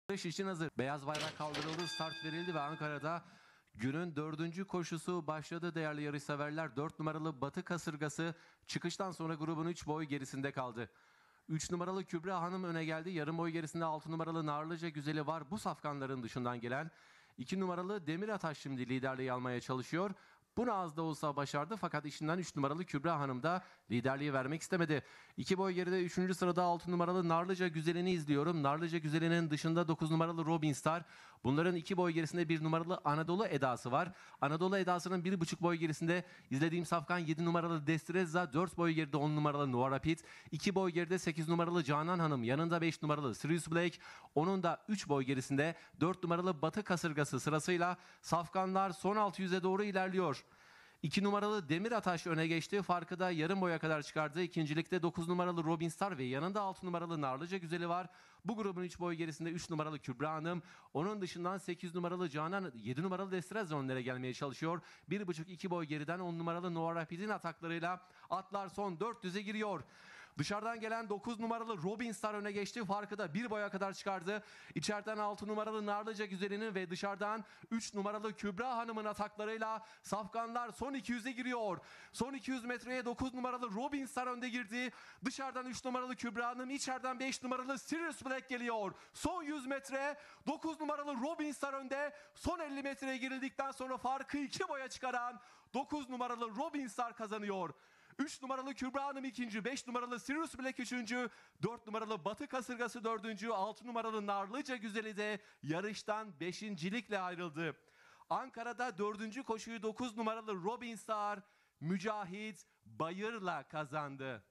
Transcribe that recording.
Yarış için hazır. Beyaz bayrak kaldırıldı, start verildi ve Ankara'da günün 4. koşusu başladı değerli yarışseverler. 4 numaralı Batı Kasırgası çıkıştan sonra grubun 3 boy gerisinde kaldı. 3 numaralı Kübra Hanım öne geldi. Yarım boy gerisinde 6 numaralı Narlıca Güzeli var. Bu safkanların dışından gelen 2 numaralı Demir Ataş şimdi liderliği almaya çalışıyor. Bunu az da olsa başardı fakat işinden 3 numaralı Kübra Hanım da liderliği vermek istemedi. 2 boy geride 3. sırada 6 numaralı Narlıca Güzeli'ni izliyorum. Narlıca Güzeli'nin dışında 9 numaralı Robin Star. Bunların 2 boy gerisinde 1 numaralı Anadolu Edası var. Anadolu Edası'nın 1,5 boy gerisinde izlediğim safkan 7 numaralı Destrezza. 4 boy geride 10 numaralı Noah Rapid. 2 boy geride 8 numaralı Canan Hanım. Yanında 5 numaralı Sirius Black. Onun da 3 boy gerisinde 4 numaralı Batı Kasırgası sırasıyla safkanlar son 600'e doğru ilerliyor. 2 numaralı Demir Ataş öne geçti. Farkı da yarım boya kadar çıkardı. İkincilikte 9 numaralı Robin Star ve yanında 6 numaralı Narlıca Güzeli var. Bu grubun 3 boy gerisinde 3 numaralı Kübra Hanım. Onun dışından 8 numaralı Canan, 7 numaralı Destrez önlere gelmeye çalışıyor. 1,5-2 boy geriden 10 numaralı Noah Rapid'in ataklarıyla atlar son 400'e giriyor. Dışarıdan gelen 9 numaralı Robin Star öne geçti. Farkı da 1 boya kadar çıkardı. İçeriden 6 numaralı Narlıca Güzeli'nin ve dışarıdan 3 numaralı Kübra Hanım'ın ataklarıyla safkanlar son 200'e giriyor. Son 200 metreye 9 numaralı Robin Star önde girdi. Dışarıdan 3 numaralı Kübra Hanım, içeriden 5 numaralı Sirius Black geliyor. Son 100 metre 9 numaralı Robin Star önde. Son 50 metreye girildikten sonra farkı 2 boya çıkaran 9 numaralı Robin Star kazanıyor. 3 numaralı Kübra Hanım ikinci, 5 numaralı Sirius Black üçüncü, 4 numaralı Batı Kasırgası dördüncü, 6 numaralı Narlıca Güzeli de yarıştan beşincilikle ayrıldı. Ankara'da 4. koşuyu 9 numaralı Robin Star Mücahit Bayır'la kazandı.